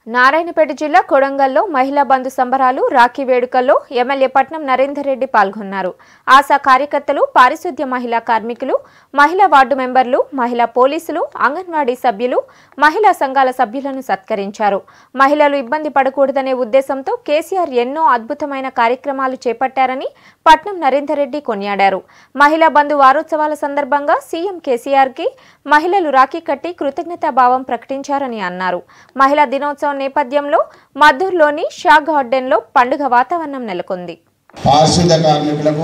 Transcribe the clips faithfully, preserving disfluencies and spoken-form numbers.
నారాయణపేట జిల్లా కొడంగల్లో మహిళా బంధు సంబరాలు రాఖీ వేడుకల్లో ఎమ్మెల్యే పట్నం నరేందర్ రెడ్డి పాల్గొన్నారు. ఆశా కార్యకర్తలు, పారిశుద్ధ్య మహిళా కార్మికులు, మహిళా వార్డు మెంబర్లు, మహిళా పోలీసులు, అంగన్వాడీ సభ్యులు, మహిళా సంఘాల సభ్యులను సత్కరించారు. మహిళలు ఇబ్బంది పడకూడదనే ఉద్దేశంతో కేసీఆర్ ఎన్నో అద్భుతమైన కార్యక్రమాలు చేపట్టారని పట్నం నరేందర్ రెడ్డి కొనియాడారు. మహిళా బంధు వారోత్సవాల సందర్భంగా సీఎం కేసీఆర్ కి మహిళలు రాఖీ కట్టి కృతజ్ఞతాభావం ప్రకటించారని అన్నారు. మహిళా దినోత్సవం నేపథ్యంలో మద్దూరులోని షా గార్డెన్ లో పండుగ వాతావరణం నెలకొంది. పారిశుద్ధ కార్మికులకు,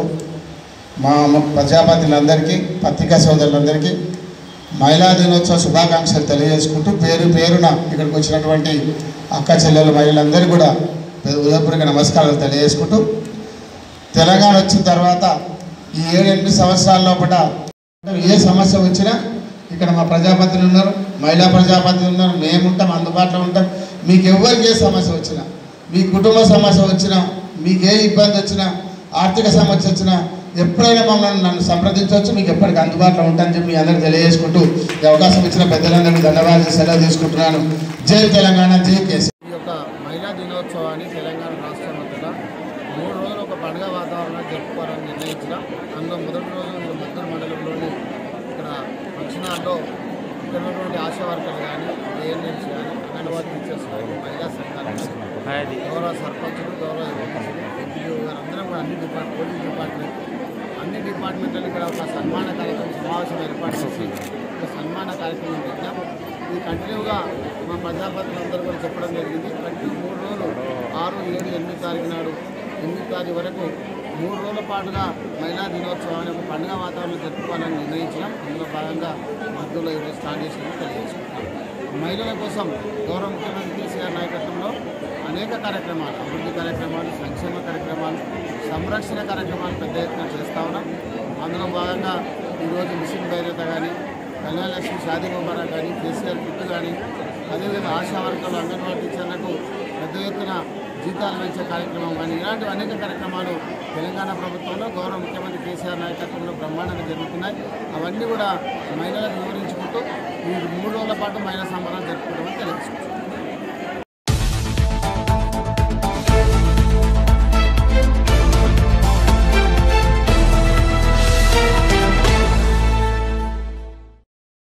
మా ప్రజాపతిలందరికీ, పత్రికా సోదరులందరికీ మహిళా దినోత్సవ శుభాకాంక్షలు తెలియజేసుకుంటూ పేరు పేరున ఇక్కడికి వచ్చినటువంటి అక్క చెల్లెలు మహిళలందరికీ కూడా ఉదయపూర్వక నమస్కారాలు తెలియజేసుకుంటూ, తెలంగాణ వచ్చిన తర్వాత ఈ ఏడు ఎనిమిది సంవత్సరాల లోపల ఏ సమస్య వచ్చినా ఇక్కడ మా ప్రజాపతులు ఉన్నారు, మహిళా ప్రజాపతులు ఉన్నారు, మేము ఉంటాం, అందుబాటులో ఉంటాం. మీకు ఎవరికి ఏ సమస్య వచ్చినా, మీ కుటుంబ సమస్య వచ్చినా, మీకు ఏ ఇబ్బంది వచ్చినా, ఆర్థిక సమస్య వచ్చినా ఎప్పుడైనా మమ్మల్ని నన్ను సంప్రదించవచ్చు, మీకు ఎప్పటికీ అందుబాటులో ఉంటానని చెప్పి మీ అందరికీ తెలియజేసుకుంటూ ఈ అవకాశం ఇచ్చిన పెద్దలందరికీ ధన్యవాదాలు సెలవు తీసుకుంటున్నాను. జై తెలంగాణ, జై కేసీఆర్. ఈ యొక్క మహిళా దినోత్సవాన్ని తెలంగాణ రాష్ట్రం అంతటా మూడు రోజులు ఒక పండుగ వాతావరణం జరుపుకోవాలని నిర్ణయించిన అందులో మొదటి రోజు మద్దూరు మండలంలోని ఇక్కడ ఫంక్షన్ హాల్లో ఇక్కడ ఉన్నటువంటి ఆశా వర్కర్లు కానీ, ఏఎన్ఎంస్ కానీ, అంగన్వాడీ టీచర్స్ కానీ, మహిళా సంఘాలు, గౌరవ సర్పంచులు, గౌరవ ఎంపీలు అందరం కూడా అన్ని డిపార్ట్ పోలీస్ డిపార్ట్మెంట్ అన్ని డిపార్ట్మెంట్లను ఇక్కడ ఒక సన్మాన కార్యక్రమం సమావేశం ఏర్పాటు చేసి ఒక సన్మాన కార్యక్రమం పెట్టాం. ఇది కంటిన్యూగా మా ప్రజాపతులందరూ కూడా చెప్పడం జరిగింది. కంటిన్యూ మూడు రోజులు ఆరు ఏడు ఎనిమిది తారీఖు నాడు ఎనిమిది తారీఖు వరకు మూడు రోజుల పాటుగా మహిళా దినోత్సవాన్ని ఒక పండుగ వాతావరణం జరుపుకోవాలని నిర్ణయించినాం. అందులో భాగంగా మధ్యలో ఈరోజు స్టార్ట్ చేసినట్టు తెలియజేసుకుంటాం. మహిళల కోసం గౌరవ ముఖ్యమంత్రి కేసీఆర్ నాయకత్వంలో అనేక కార్యక్రమాలు, అభివృద్ధి కార్యక్రమాలు, సంక్షేమ కార్యక్రమాలు, సంరక్షణ కార్యక్రమాలు పెద్ద ఎత్తున చేస్తూ ఉన్నాం. అందులో భాగంగా ఈరోజు మిషన్ భైరత కానీ, కళ్యాణ లక్ష్మి, షాదీ ముబారక్ కానీ, కేసీఆర్ కిట్ కానీ, అదేవిధంగా ఆశా వర్కర్లు, అంగన్వాడీ టీచర్లకు పెద్ద ఎత్తున జీతాలు పెంచే కార్యక్రమం కానీ, ఇలాంటి అనేక కార్యక్రమాలు తెలంగాణ ప్రభుత్వంలో గౌరవ ముఖ్యమంత్రి కేసీఆర్ నాయకత్వంలో బ్రహ్మాండంగా జరుగుతున్నాయి. అవన్నీ కూడా మహిళలకు వివరించుకుంటూ ఈ మూడు రోజుల పాటు మహిళా సంబరాలు జరుపుకోవడం తెలియజేస్తుంది.